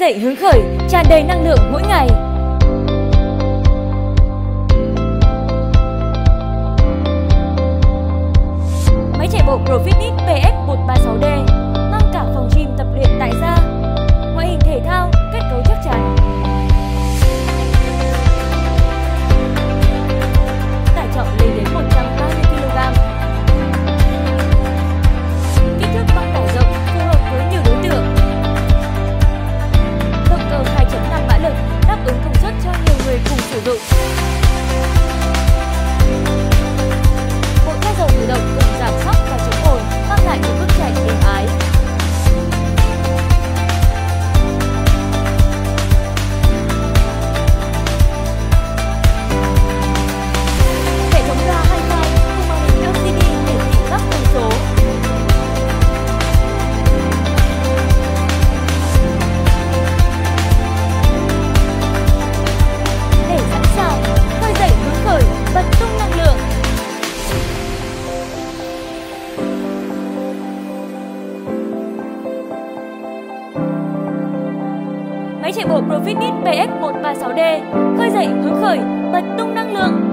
dậy hứng khởi, tràn đầy năng lượng mỗi ngày. Máy chạy bộ ProFitness PX136D mang cả phòng gym tập luyện tại gia, ngoại hình thể thao, kết cấu chắc chắn. Tải trọng lên đến 130 kg. Kích thước băng tải rộng phù hợp với nhiều đối tượng. Động cơ 2.5 mã lực đáp ứng công suất cho nhiều người cùng sử dụng. Bộ thang dầu tự động cùng giảm sóc và chống ồn mang lại những bước chạy êm ái. Hệ thống loa hi-fi cùng màn hình LCD hiển thị các thông số. Để sẵn sàng khơi dậy hứng khởi, bật tung năng lượng. Máy chạy bộ ProFitness PX136D khơi dậy hứng khởi, bật tung năng lượng.